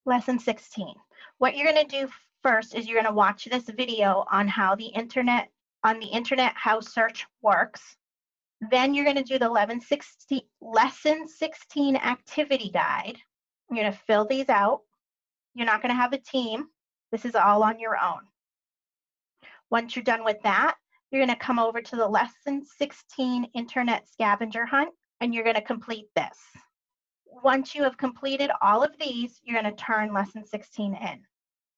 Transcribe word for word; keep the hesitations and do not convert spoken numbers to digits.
Lesson sixteen. What you're going to do first is you're going to watch this video on how the internet on the internet how search works. Then you're going to do the eleven sixteen lesson sixteen activity guide. You're going to fill these out. You're not going to have a team. This is all on your own. Once you're done with that, you're going to come over to the lesson sixteen internet scavenger hunt and you're going to complete this. Once you have completed all of these, you're going to turn lesson sixteen in.